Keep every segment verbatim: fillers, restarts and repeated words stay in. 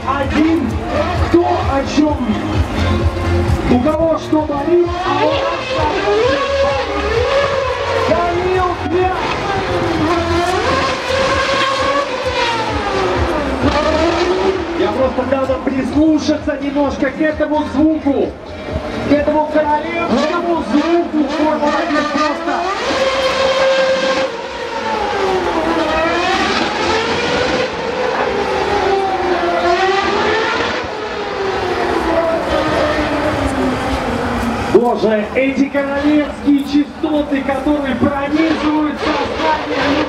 один, кто о чем. У кого что болит, а у нас Данил Квят. Я просто надо прислушаться немножко к этому звуку, к этому королевскому звуку. Формула один просто. Боже, эти королевские частоты, которые пронизывают сознание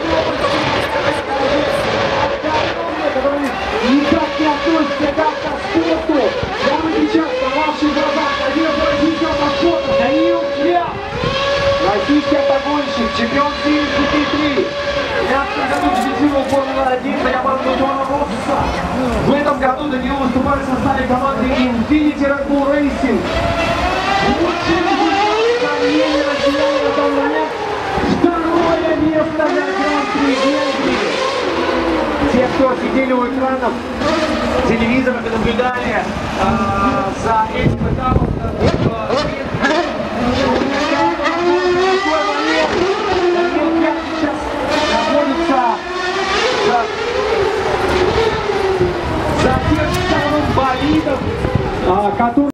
людей, которые никак не относятся к автоспорту. Я бы сейчас на ваших глазах один поразительный фото. Данил Квят, российский автогонщик, чемпион семьдесят три. В пятнадцатом году дебютировал в Формуле один за команду Джона Росса. В этом году Данил выступает в составе команды Infiniti Red Bull Racing. Второе место на Гран-при Венгрии. Те, кто сидели у экранов телевизоров и наблюдали э, за этим этапом,